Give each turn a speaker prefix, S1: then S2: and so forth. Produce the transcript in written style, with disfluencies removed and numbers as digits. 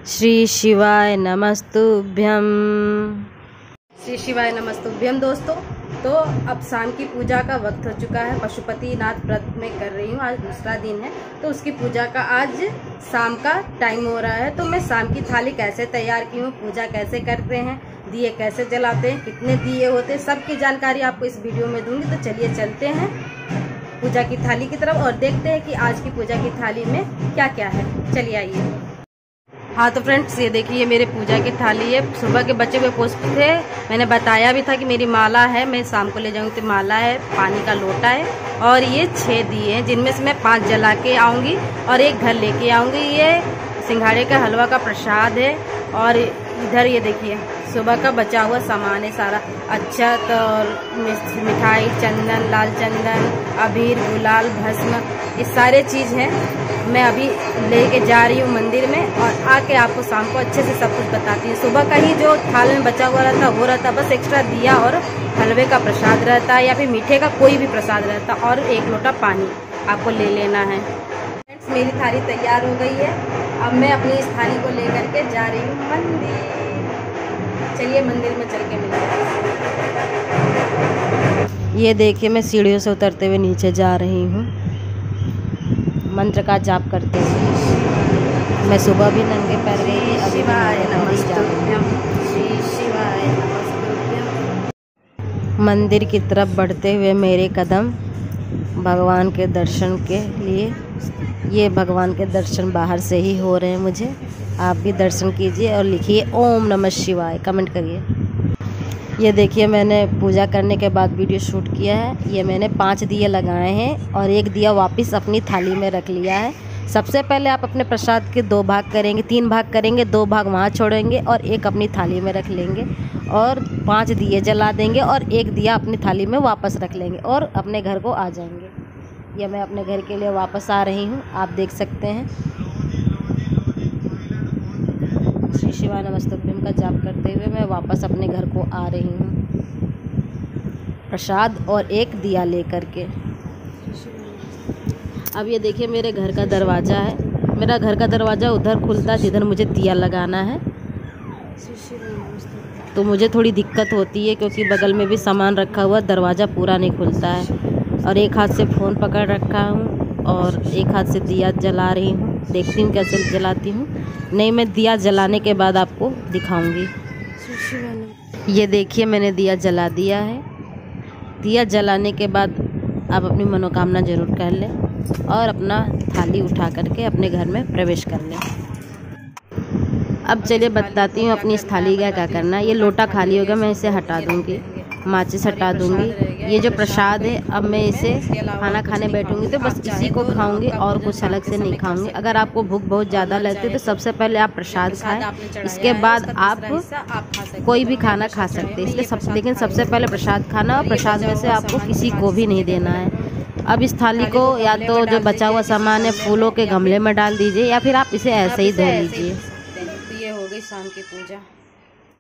S1: श्री शिवाय नमस्तुभ्यम। श्री शिवाय नमस्तुभ्यम दोस्तों। तो अब शाम की पूजा का वक्त हो चुका है। पशुपतिनाथ व्रत में कर रही हूँ, आज दूसरा दिन है, तो उसकी पूजा का आज शाम का टाइम हो रहा है। तो मैं शाम की थाली कैसे तैयार की हूँ, पूजा कैसे करते हैं, दिए कैसे जलाते हैं, कितने दिए होते हैं, सबकी जानकारी आपको इस वीडियो में दूंगी। तो चलिए चलते हैं पूजा की थाली की तरफ और देखते हैं कि आज की पूजा की थाली में क्या क्या है। चलिए आइए। हाँ तो फ्रेंड्स, ये देखिए मेरे पूजा की थाली है। सुबह के बचे हुए पुष्प थे, मैंने बताया भी था कि मेरी माला है, मैं शाम को ले जाऊंगी। तो माला है, पानी का लोटा है और ये 6 दिए हैं, जिनमें से मैं 5 जला के आऊँगी और एक घर लेके आऊँगी। ये सिंघाड़े का हलवा का प्रसाद है। और इधर ये देखिए सुबह का बचा हुआ सामान है सारा, अक्षत और मिठाई, चंदन, लाल चंदन, अबीर, गुलाल, भस्म, ये सारे चीज़ हैं। मैं अभी लेके जा रही हूँ मंदिर में और आके आपको शाम को अच्छे से सब कुछ बताती हूँ। सुबह का ही जो थाल में बचा हुआ रहता वो रहता, बस एक्स्ट्रा दिया और हलवे का प्रसाद रहता है या फिर मीठे का कोई भी प्रसाद रहता, और एक लोटा पानी आपको ले लेना है। फ्रेंड्स, मेरी थाली तैयार हो गई है। अब मैं अपनी इस थाली को लेकर के जा रही हूँ मंदिर। चलिए मंदिर में चल के मिलते हैं। ये देखिए मैं सीढ़ियों से उतरते हुए नीचे जा रही हूँ, मंत्र का जाप करते हुए। मैं सुबह भी नंगे पैर गई थी, अभी शिवाय नमस्तुभ्यम, श्री शिवाय नमस्तुभ्यम। मंदिर की तरफ बढ़ते हुए मेरे कदम भगवान के दर्शन के लिए, ये भगवान के दर्शन बाहर से ही हो रहे हैं मुझे। आप भी दर्शन कीजिए और लिखिए ओम नमः शिवाय, कमेंट करिए। ये देखिए मैंने पूजा करने के बाद वीडियो शूट किया है। ये मैंने 5 दिए लगाए हैं और एक दिया वापस अपनी थाली में रख लिया है। सबसे पहले आप अपने प्रसाद के 2 भाग करेंगे, 3 भाग करेंगे, 2 भाग वहाँ छोड़ेंगे और एक अपनी थाली में रख लेंगे और 5 दिए जला देंगे और एक दिया अपनी थाली में वापस रख लेंगे और अपने घर को आ जाएंगे। यह मैं अपने घर के लिए वापस आ रही हूँ, आप देख सकते हैं। श्री शिवाय नमस्तुभ्यम का जाप करते हुए मैं वापस अपने घर को आ रही हूँ, प्रसाद और एक दिया लेकर के। अब ये देखिए मेरे घर का दरवाज़ा है। मेरा घर का दरवाज़ा उधर खुलता है जिधर मुझे दिया लगाना है। तो मुझे थोड़ी दिक्कत होती है क्योंकि बगल में भी सामान रखा हुआ, दरवाज़ा पूरा नहीं खुलता है। और एक हाथ से फ़ोन पकड़ रखा हूँ और एक हाथ से दिया जला रही हूँ। देखती हूँ कैसे जलाती हूँ। नहीं, मैं दिया जलाने के बाद आपको दिखाऊंगी। ये देखिए मैंने दिया जला दिया है। दिया जलाने के बाद आप अपनी मनोकामना जरूर कर लें और अपना थाली उठा करके अपने घर में प्रवेश कर लें। अब चलिए बताती हूँ अपनी इस थाली का क्या करना है। ये लोटा खाली होगा, मैं इसे हटा दूँगी, माचिस हटा दूँगी। ये जो प्रसाद है, अब मैं इसे खाना खाने बैठूँगी तो बस इसी को खाऊँगी और कुछ अलग से नहीं खाऊँगी। अगर आपको भूख बहुत ज़्यादा लगती है तो सबसे पहले आप प्रसाद खाएं, इसके बाद आप कोई भी खाना खा सकते हैं। इसलिए लेकिन सबसे पहले प्रसाद खाना, और प्रसाद में से आपको किसी को भी नहीं देना है। अब इस थाली को या तो जो बचा हुआ सामान है फूलों के गमले में डाल दीजिए या फिर आप इसे ऐसे ही धो लीजिए। ये हो गई शाम की पूजा।